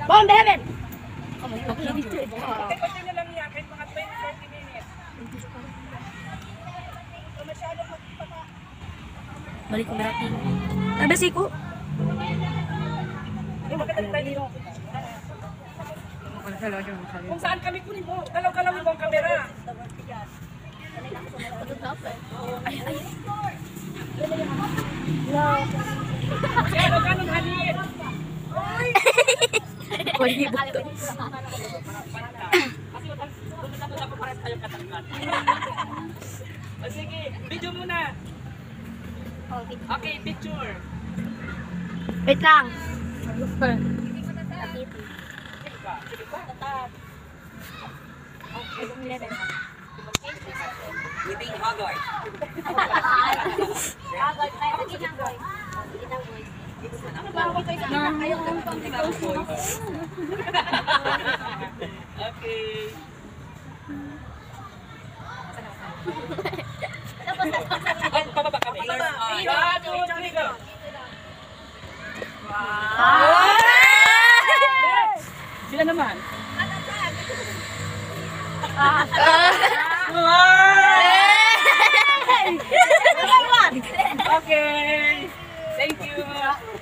Bomb heaven! Continue na lang yan, kahit mga 20-30 minutes. Balik ko merating. Tabas ko. Kung saan kami kunin mo, galaw-galawin mo ang kamera. Kaya ganun halin. Hindi bukto. Sige, video muna. Okay, picture. Wait lang. Meeting Hagoy. Okay. Pababa kami. Sila naman. Okay. Thank you.